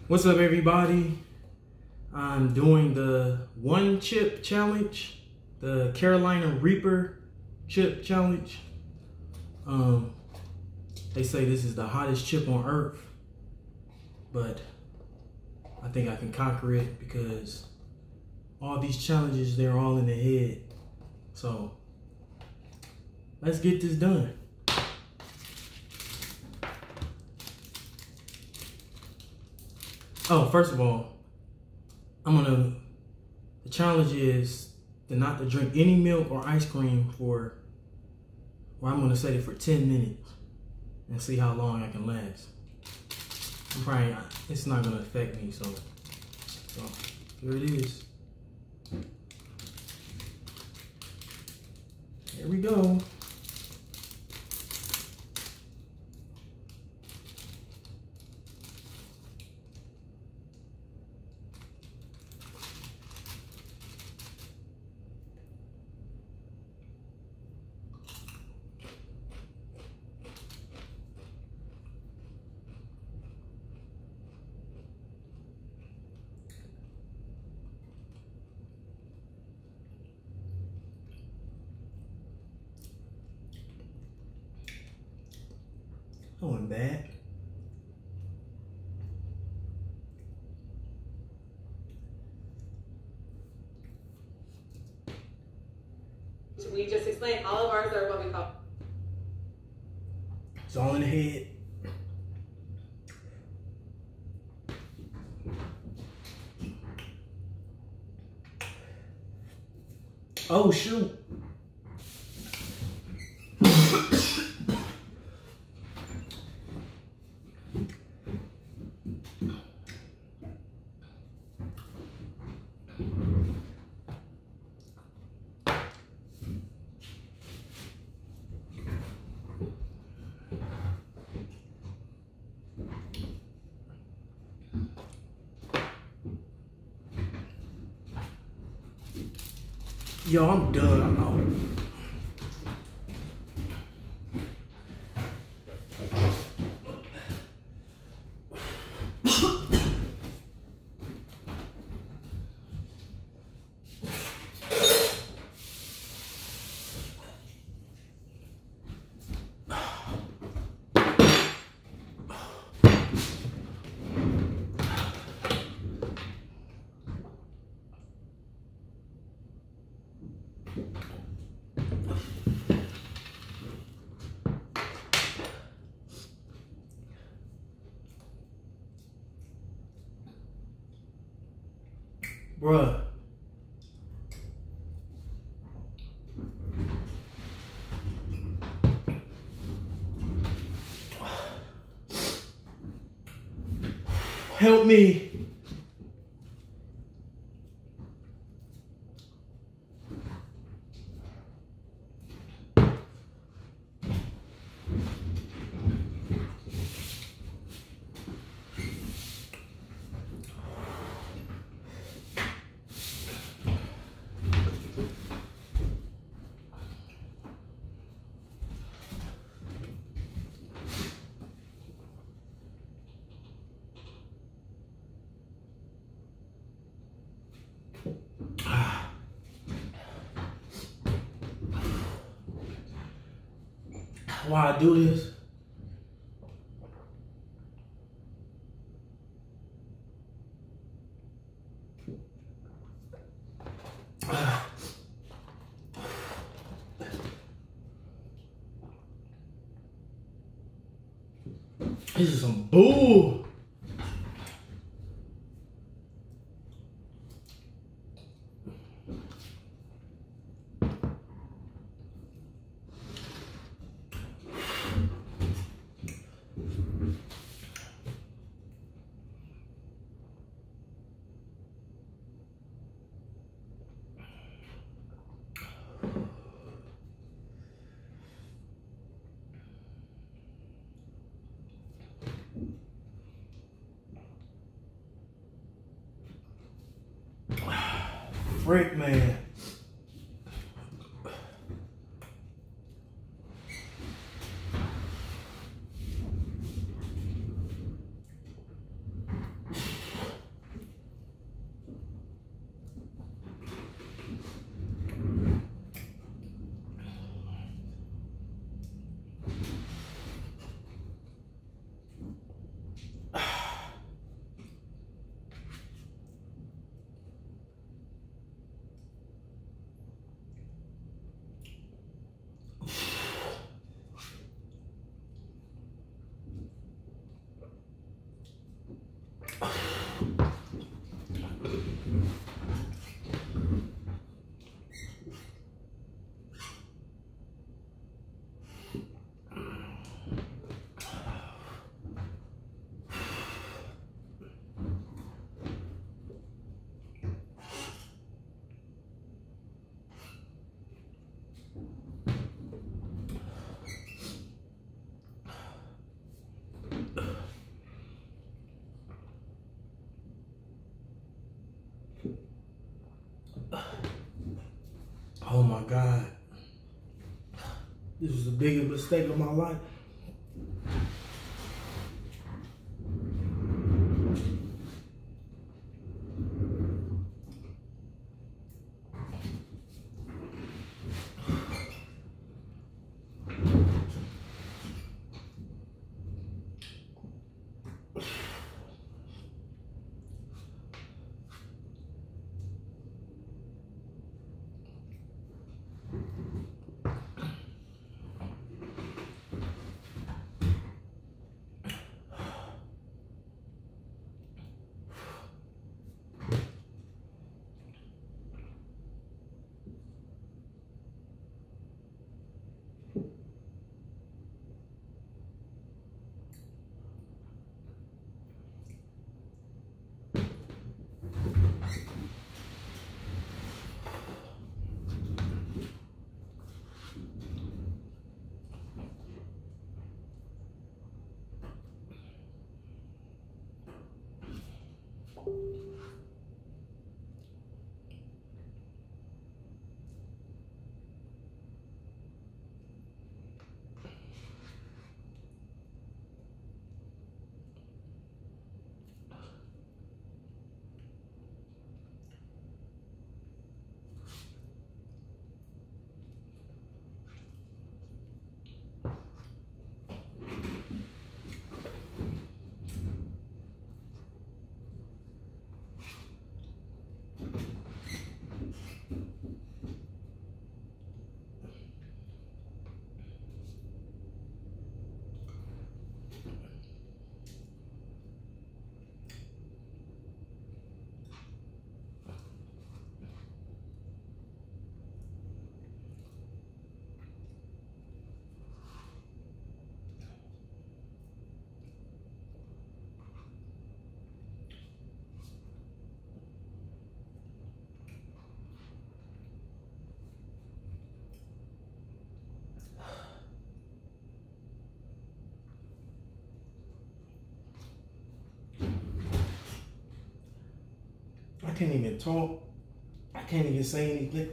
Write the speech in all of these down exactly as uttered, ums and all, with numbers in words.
What's up, everybody? I'm doing the one chip challenge, the Carolina Reaper chip challenge. Um, they say this is the hottest chip on earth, but I think I can conquer it because all these challenges, they're all in the head. So let's get this done. Oh, first of all, I'm gonna, the challenge is to not to drink any milk or ice cream for, well, I'm gonna set it for ten minutes and see how long I can last. I'm probably, it's not gonna affect me, so, so here it is. Here we go. That wasn't bad. We just explained all of ours are what we call. It's all in the head. Oh shoot. Yo, I'm done. I'm out. Bruh. Help me. Why I do this? This is some bull. Frick, man. Oh my God. This was the biggest mistake of my life. I can't even talk. I can't even say anything.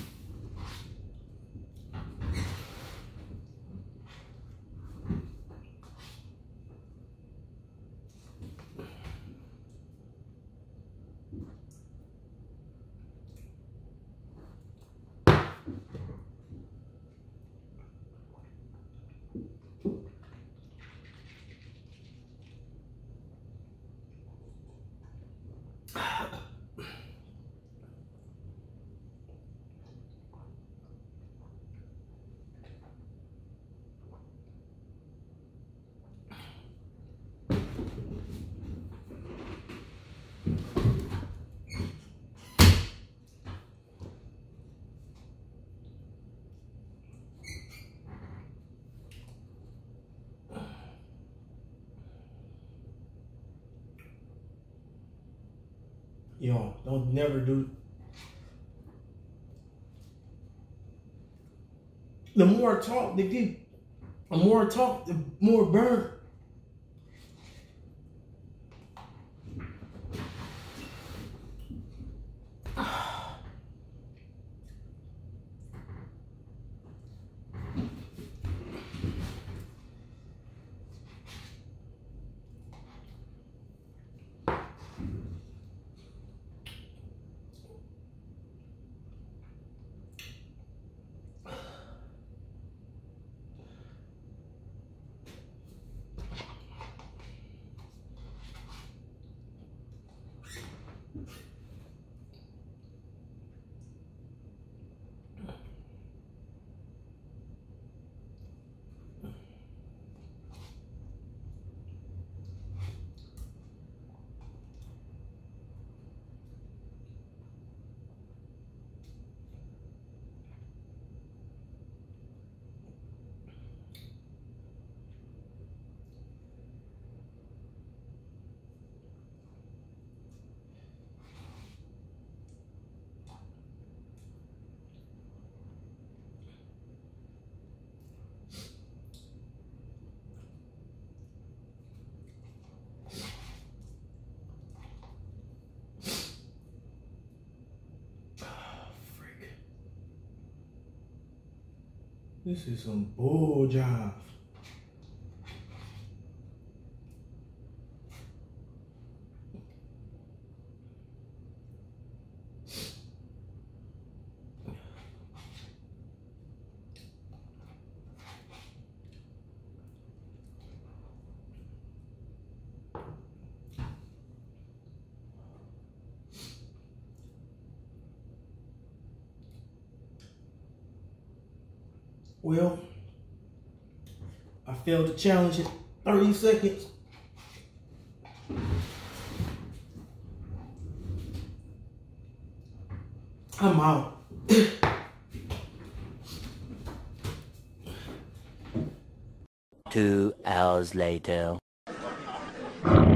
Yo, don't never do. The more talk, the get, the more talk, the more burn. This is some bull jive. Well, I failed the challenge in thirty seconds. I'm out. Two hours later.